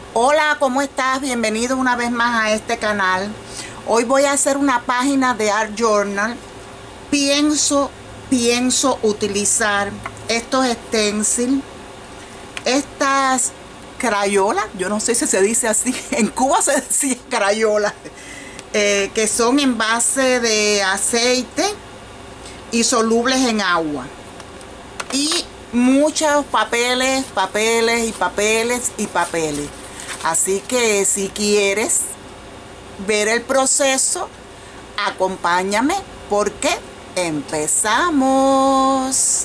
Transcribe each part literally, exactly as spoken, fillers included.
Hola, ¿cómo estás? Bienvenido una vez más a este canal. Hoy voy a hacer una página de Art Journal. Pienso, pienso utilizar estos stencils, estas crayolas, yo no sé si se dice así, en Cuba se decía crayolas, eh, que son en base de aceite y solubles en agua. Y muchos papeles, papeles y papeles y papeles. Así que si quieres ver el proceso, acompáñame porque empezamos.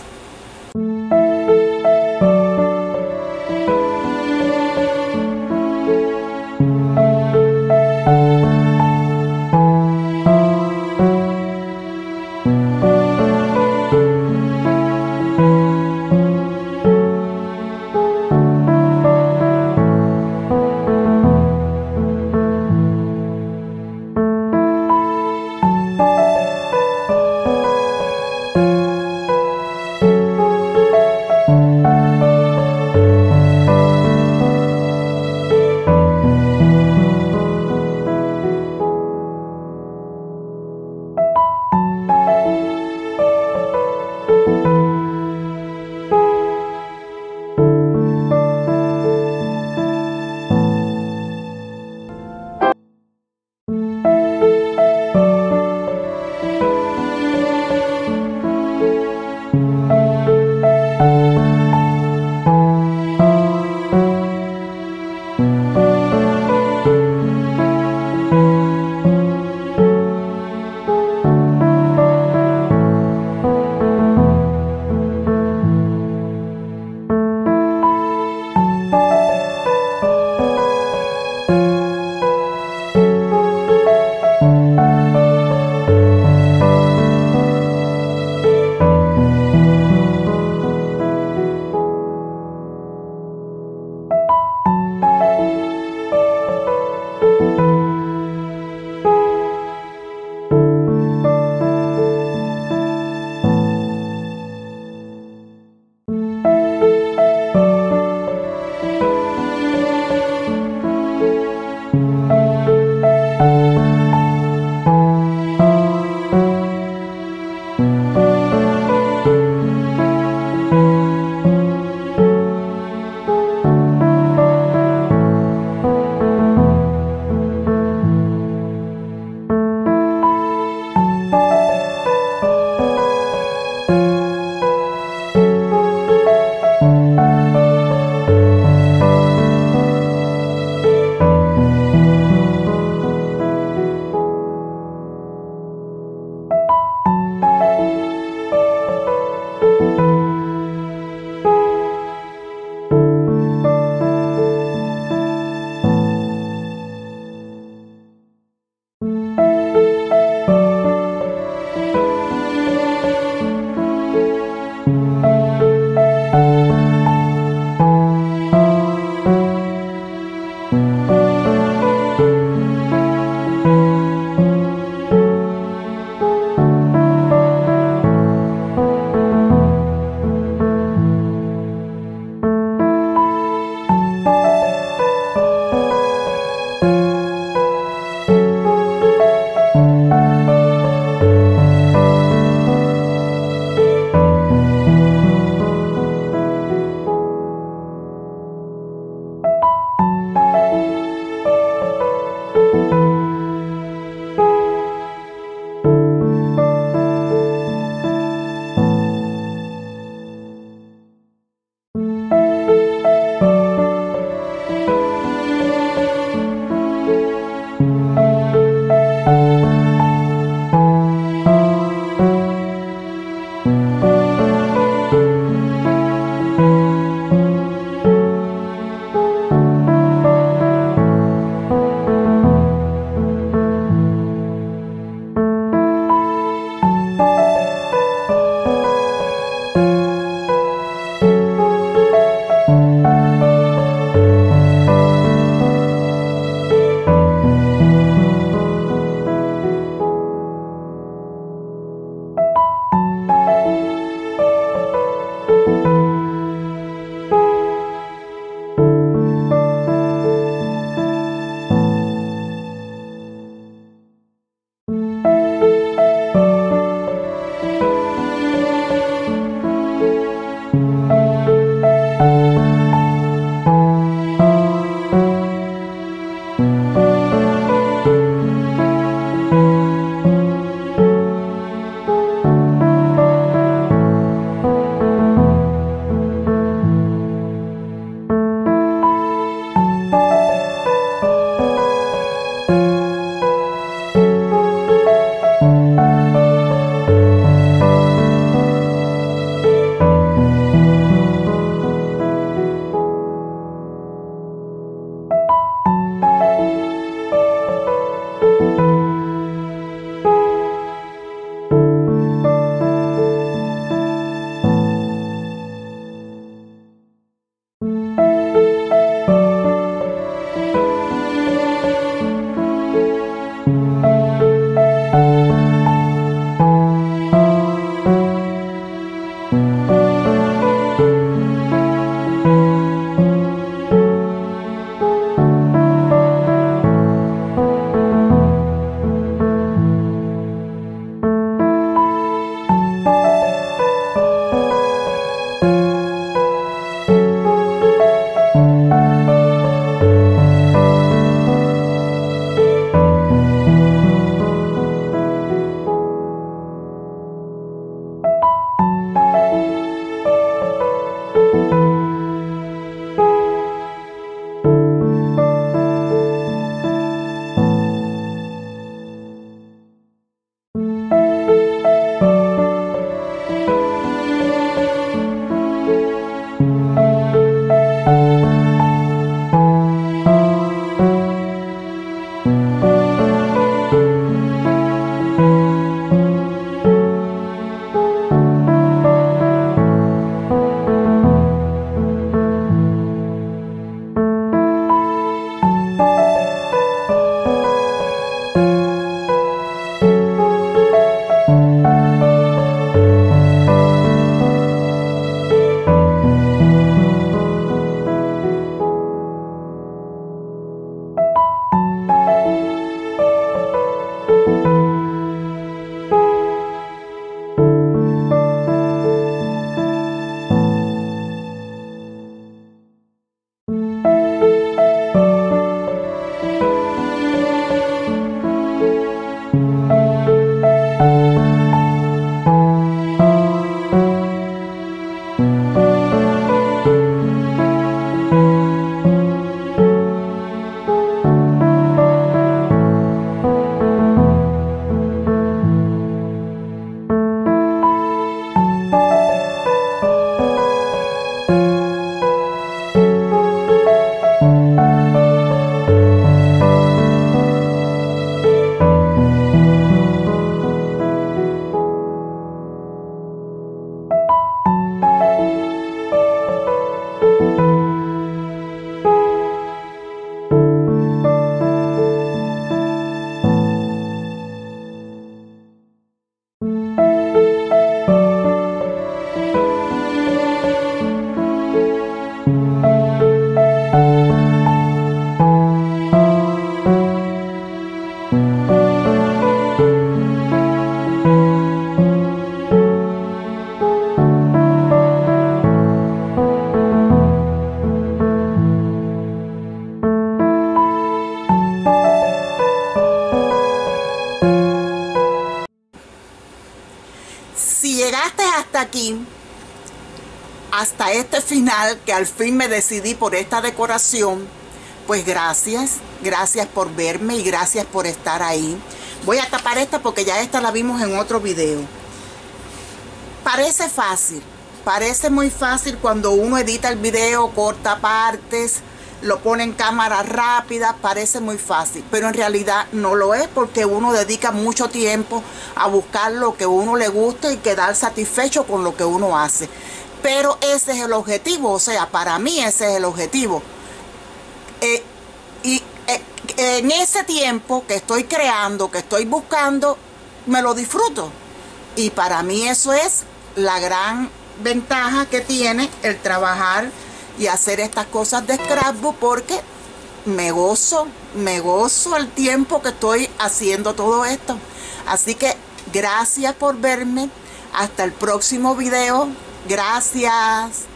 aquí hasta este final, que al fin me decidí por esta decoración, pues gracias, gracias por verme y gracias por estar ahí. Voy a tapar esta porque ya esta la vimos en otro video. Parece fácil, parece muy fácil cuando uno edita el video, corta partes, lo pone en cámara rápida, parece muy fácil, pero en realidad no lo es, porque uno dedica mucho tiempo a buscar lo que a uno le gusta y quedar satisfecho con lo que uno hace. Pero ese es el objetivo, o sea, para mí ese es el objetivo. Eh, y eh, en ese tiempo que estoy creando, que estoy buscando, me lo disfruto. Y para mí eso es la gran ventaja que tiene el trabajar y hacer estas cosas de scrapbook, porque me gozo, me gozo el tiempo que estoy haciendo todo esto. Así que gracias por verme. Hasta el próximo video. Gracias.